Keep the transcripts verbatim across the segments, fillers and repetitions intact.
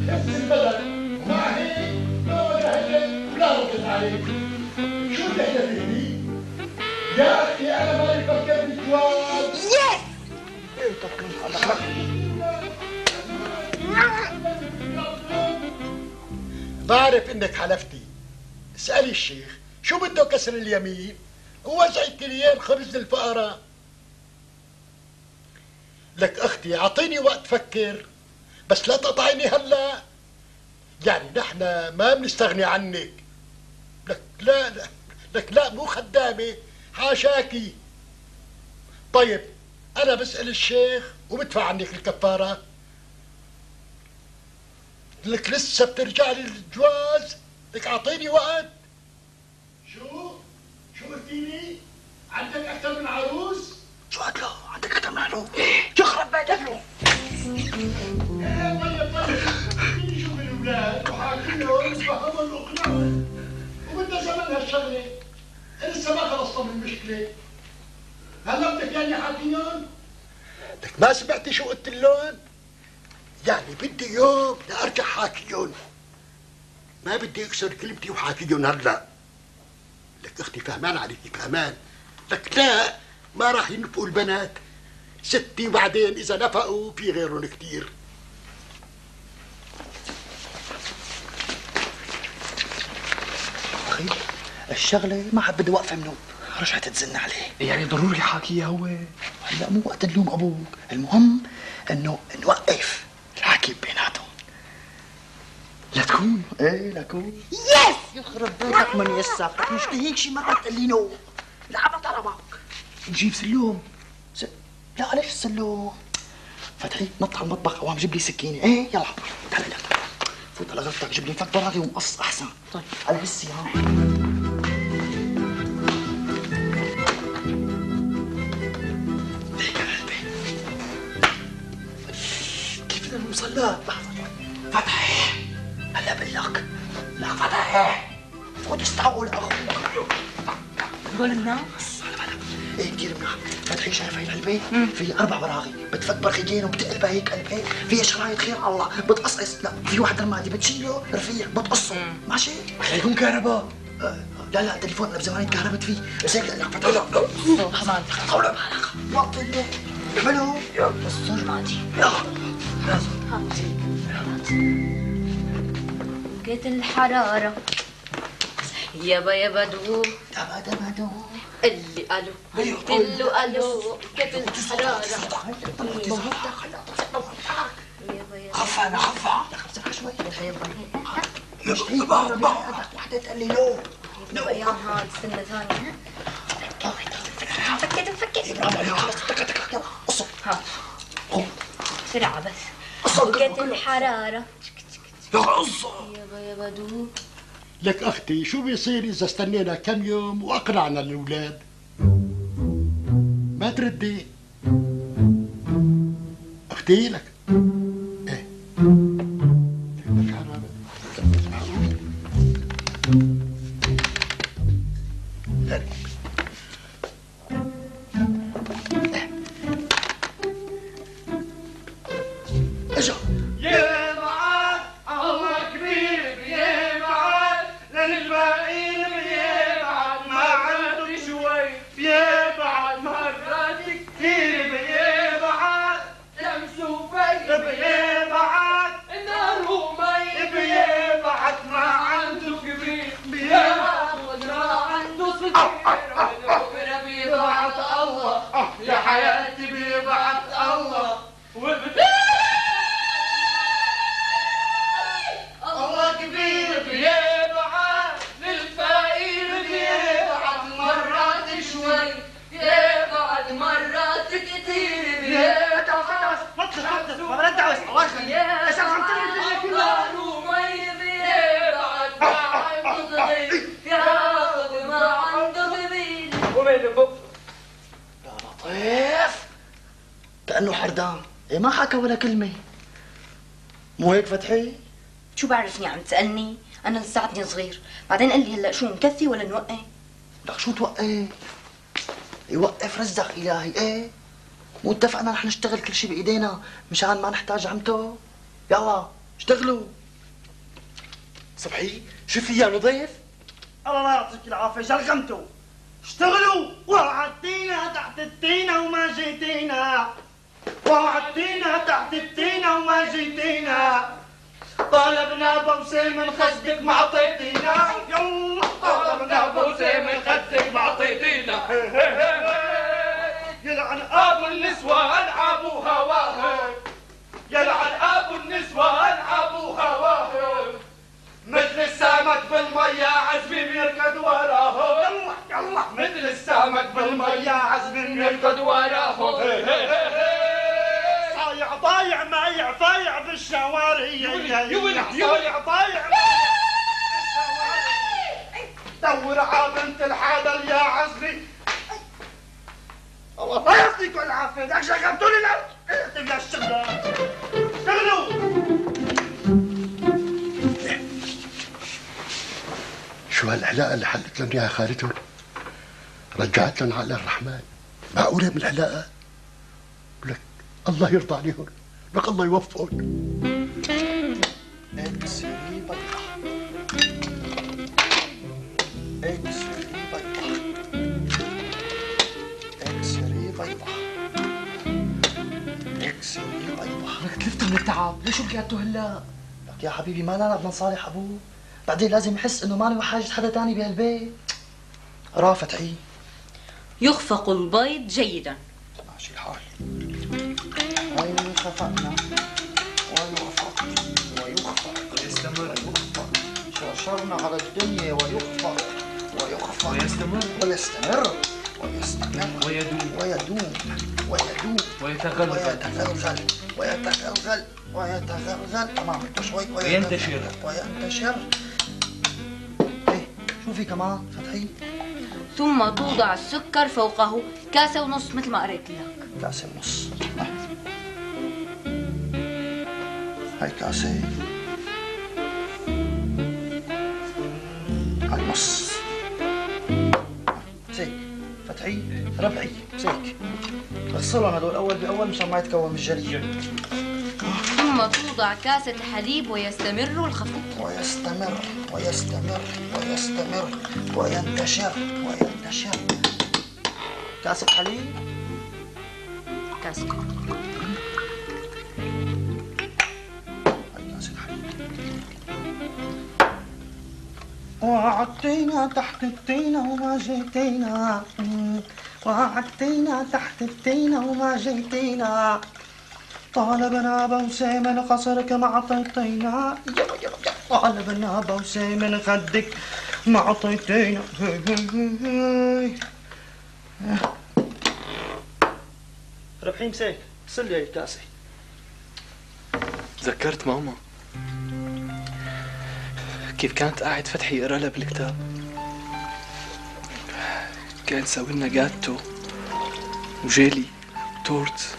كسر البدن ومع هيك لا جهلت ولا ردت عليك. شو اللي احنا فيه؟ يا اخي انا مالي بفكر بالجواز. يس! ايه تكلم هذا؟ بعرف انك حلفتي. اسألي الشيخ شو بده كسر اليمين؟ ووزع الكليان خبز للفقراء. لك اختي اعطيني وقت فكر، بس لا تقطعيني هلا. يعني نحن ما بنستغني عنك. لك لا, لا لك لا مو خدامة، حاشاكي. طيب انا بسأل الشيخ وبدفع عنك الكفارة. لك لسه بترجع لي الجواز؟ لك اعطيني وقت. شو؟ شو قلتيني؟ عندك اكثر من عروس؟ شو قلت له؟ عندك اكثر من عروس؟ يخرب بيتك له. ايه طيب طيب، بدي شوف الاولاد وحاكيهم وفهمهم واقنعهم. وبدنا زمان هالشغله، لسه ما خلصنا من المشكله. هلا بدك يعني حاكيهم؟ لك ما سمعتي شو قلت لهم؟ يعني بدي يوم لارجع حاكيهم. ما بدي اكسر كلمتي وحاكيهم هلا. لك اختي فهمان عليكي فهمان. لك لا ما راح ينفقوا البنات. ستي وبعدين اذا نفقوا في غيرهم كثير. اخي الشغله ما حد بدي وقفه منه، رجعت تزن عليه. يعني ضروري حاكيها هو؟ هلا مو وقت نلوم ابوك، المهم انه نوقف الحكي بيناتهم. لتكون؟ ايه لكون. يس! يخرب بيتك من يسافتك، مشتهيك شي مرة تقول لي نو. لعبة طربك. نجيب سلوم. س... لا ليش السلوم؟ فتحي نط على المطبخ قوام جيب لي سكينة. ايه يلا تعال تعال تعال فوت على غرفتك جيب لي فك براغي ومقص احسن. طيب على هسي ها. كيف بدنا نوصل لها؟ لحظة فتحي هلا بقول لك. لا فتحي فوت استعول اخوك. هدول الناس؟ هلا هلا ايه كثير منيح. فتحي شايف هي العلبة؟ فيها أربع براغي، بتفك برغيتين وبتقلبها هيك قلبين، فيها شرايط خير الله، بتقصقص، لا في واحد رمادي بتشيله رفيع بتقصه، ماشي؟ عليكم كهرباء؟ آه لا لا تليفون انا بزمان تكهربت فيه، بس هيك لا فتحي لا حماد طول بالك، وطي الليل، حلو؟ يلا الصور معدي. يلا وقت الحرارة يابا يابا دو دبا دبا دو اللي قالوا قلت له قالوا وقت الحرارة خفى انا خفى خفى شوي يابا يابا وحدة تقول لي لو لو ايام هاد استنى ثانية. فكيت فكيت يلا قصوا ها بسرعة بس. وقت الحرارة يا قصة يابا يابا دو. لك اختي شو بيصير اذا استنينا كم يوم واقنعنا الاولاد؟ ما تردي اختي لك ايه لك حرام. اجا يا معاد الله كبير يا معاد للباقيين يا بعد ما عاد شوي يا بعد مرات كثير يا بعد شمس وفي يا بعد نار ومي يا بعد ما عنده كبير يا بعد ما عنده صغير بيبعت الله يا حياتي بيبعت الله وبدي الله كبير بيبعت للفقير بيبعت مرات شوي بيبعت مرات كتير بيبعت بطل بطل ما بدنا ندعوس الله يخليك ايش عم تقول؟ نار ومي بيبعت ما عنده صغير ياخذ ما عنده كبير. ومين بو يا لطيف كأنه حردان، إيه ما حكى ولا كلمة. مو هيك فتحي؟ شو بعرفني عم تسألني؟ أنا لساتني صغير، بعدين قال لي هلا شو نكفي ولا نوقف؟ لك شو توقف؟ يوقف رزق إلهي، إيه؟ مو اتفقنا رح نشتغل كل شيء بإيدينا مشان ما نحتاج عمته؟ يلا اشتغلوا. صبحي شو في يا نظيف؟ الله لا يعطيك العافيه شلغمتوا اشتغلوا وعدينا تحت التينه وما جيتينا وعدينا تحت التينه وما جيتينا طالبنا بوسه من خدك ما عطيتينا يلا طلبنا بوسه من خدك ما عطيتينا يلعن ابو النسوان ابو هواه يلعن ابو النسوان ابو هواه مثل السمك بالمية عزمي يركض وراه يلا يلا مثل السمك بالمية عزمي يركض وراه صايع ضايع مايع فايع بالشوارع صايع ضايع دور على بنت الحلال يا عزمي الله لا يعطيكم العافيه بدك شغلتوا لي الارض اكتب يا الشغله اشتغلوا شو هالعلاقة اللي حلت لهم اياها خالتهم؟ رجعت لهم عقل الرحمن. معقولة من العلاقة؟ لك الله يرضى عليهم، لك الله يوفقهم. اكسري بيضة اكسري بيضة اكسري بيضة اكسري بيضة. لك تلفت من التعب، ليش رجعتوا هلا؟ لك يا حبيبي ما لنا بدنا نصالح ابوه، بعدين لازم يحس انه ما له حاجة حدا تاني بهالبيت. رافت عي يخفق البيض جيدا. ماشي الحال. وين خفقنا ويخفق ويخفق ويستمر ويخفق شرشرنا على الدنيا ويخفق ويخفق ويستمر ويستمر ويستمر ويدوم ويدوم ويدوم ويتغلغل ويتغلغل ويتغلغل ويتغلغل تمام شوي وينتشر وينتشر. ايه شو في كمان فتحي؟ ثم توضع السكر فوقه كاسة ونص مثل ما قريت لك. كاسة ونص. هاي كاسة هاي نص. زيك فتحي ربعي زيك. اغسلهم هدول اول باول مشان ما يتكون بالجليد. ثم توضع كاسة حليب ويستمر الخفق. ويستمر ويستمر ويستمر وينتشر وينتشر. كاسة حليب. كاسة هاي كاسة حليب. وعدينا تحت التينة وما جيتينا وعدينا تحت التينة وما جيتينا طالبنا بوسة من قصرك ما عطيتينا طالبنا بوسة من خدك ما عطيتينا. ربحي مساك سل لي الكاسة. تذكرت ماما كيف كانت قاعد فتحي يقرا لها بالكتاب. كان سوي لنا جاتو وجيلي وتورت.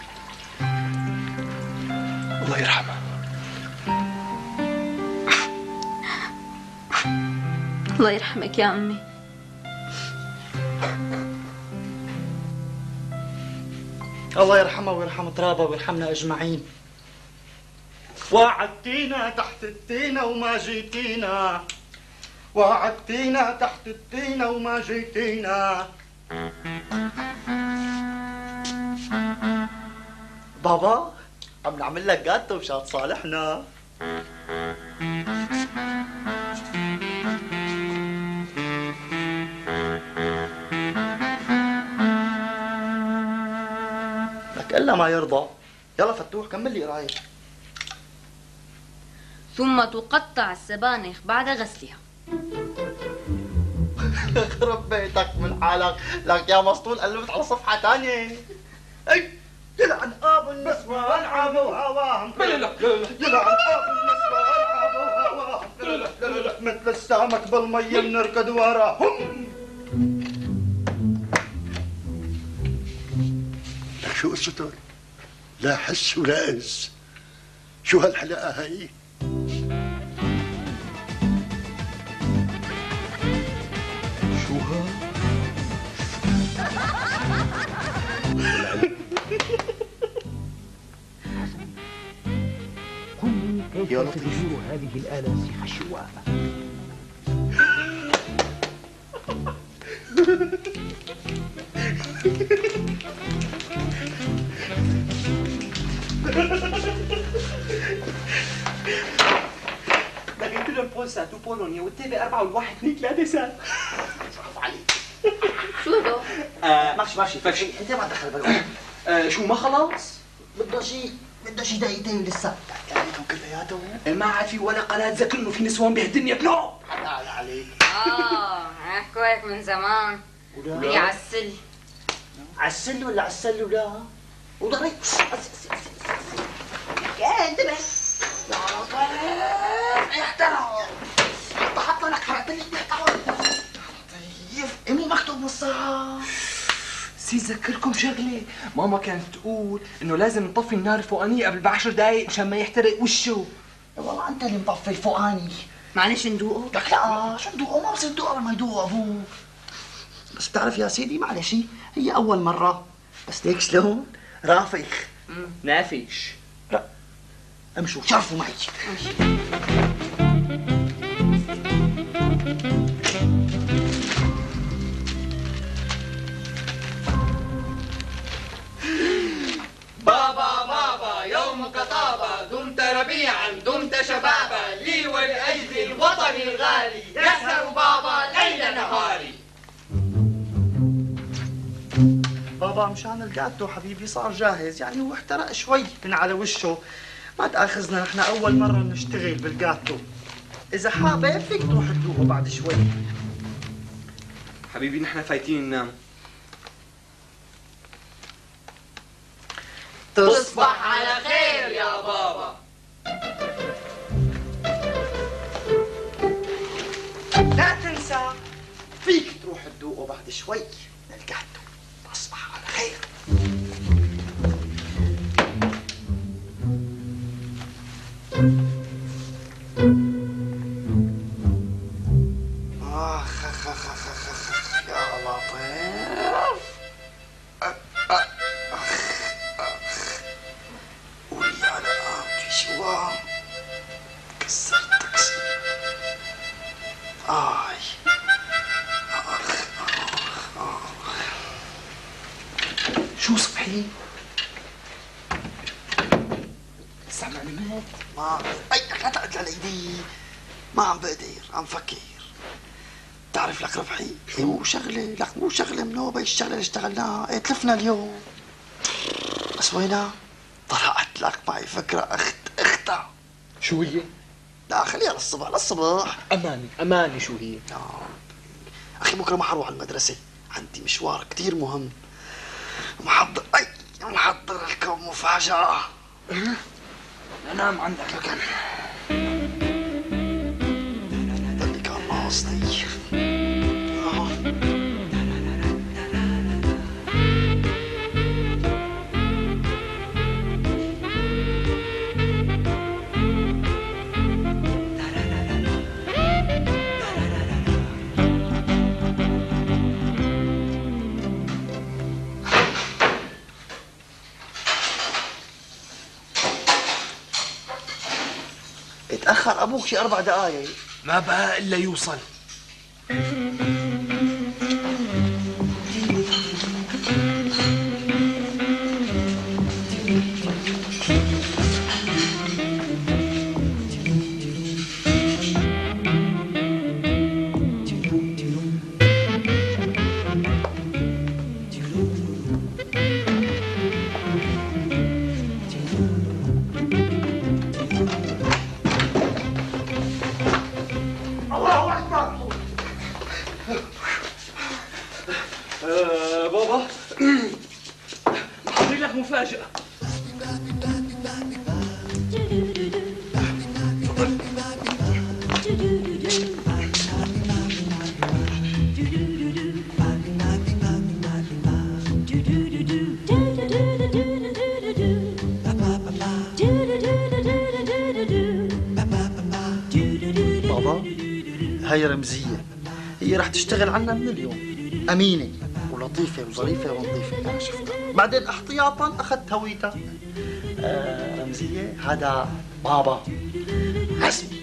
الله يرحمها. الله يرحمك يا أمي. الله يرحمها ويرحم ترابها ويرحمنا اجمعين. وعدتينا تحت التينة وما جيتينا وعدتينا تحت التينة وما جيتينا. بابا عم نعمل لك جاتو مشان تصالحنا. لك الا ما يرضى. يلا فتوح كمل لي قرايه. ثم تقطع السبانخ بعد غسلها. خرب بيتك من حالك، لك يا مسطول قلبت على صفحة ثانية. اي يلعن ابو النسوان عابوا هواهم. يلعن ابو النسوان عابوا هواهم. مثل السمك بالمية بنركض وراهم. لك شو قصتهم؟ لا حس ولا إز. شو هالحلاقة هاي؟ شو ها؟ كوني يا لطيف. تدور هذه الآلة سيخ الشواء. لقيت له البول سات وبولونيا والتي أربعة والواحد اثنين ثلاثة سات. صرف عليك. شو هدول؟ آه ماشي ماشي ماشي انت ما تدخل بالغرب. آه شو ما خلاص؟ بده شيء بده شيء دقيقتين لسه. عليكم كلياتهم. ما عاد في ولا قناة ذكر انه في نسوان بهالدنيا بلو. حلال عليك. اه احكوا هيك من زمان. هي عالسل. عالسل ولا عالسل ولا؟ وضريب. يا انتبه. يا لطيف احترم. حط لك حرقت لي احترم. لطيف مو مكتوب بالساعة. سي ذكركم شغلة، ماما كانت تقول انه لازم نطفي النار الفوقانية قبل بعشر دقايق مشان ما يحترق وشه. والله انت اللي مطفي الفوقاني. معلش ندوقه؟ لك لا شو ندوقه؟ ما بصير ندوقه ما يدوقه ابوك. بس بتعرف يا سيدي معلش هي اول مرة، بس ليك شلون؟ رافخ. نافش. لا امشوا شرفوا معي. بابا بابا يومك طابا، دمت ربيعا دمت شبابا، لي ولأجل الوطن الغالي يسهر بابا ليل نهاري. بابا مشان الجاتو حبيبي صار جاهز، يعني هو احترق شوي من على وشه. ما تاخذنا نحن اول مرة نشتغل بالجاتو. اذا حابب فيك تروح تذوقه بعد شوي. حبيبي نحن فايتين ننام. تصبح على خير يا بابا. لا تنسى فيك تروح تذوقه بعد شوي من الجاتو. تصبح على خير. آخ آخ آخ آخ آخ آخ يا لطيف. أخ أخ أخ قولي على قامتي شوام كسرت تكسير. آي آخ آخ آخ. شو صبحي؟ لسه ما نمت؟ ما أي لا تقعد على ايدي. ما عم بقدر عم فكر. بتعرف لك ربحي مو شغله، لك مو شغله منوبه الشغله اللي اشتغلناها، ايه تلفنا اليوم. بس وينها؟ طلعت لك معي فكره اخت اختها. شو هي؟ لا خليها للصبح للصبح. اماني اماني شو هي؟ يا اخي بكره ما حروح على المدرسه، عندي مشوار كثير مهم. محضر اي محضر لكم مفاجاه. ننام عندك لكن. اللي كان ناقصني. اتأخر أبوك شي أربع دقايق. ما بقى الا يوصل. آه بابا محضرين لك مفاجأة. بابا هاي رمزية، هي رح تشتغل عنا من اليوم. أمينة ولطيفة وظريفة ونظيفة. أنا شفتها بعدين احتياطا أخذت هويتها. آه رمزية هذا بابا. حسبي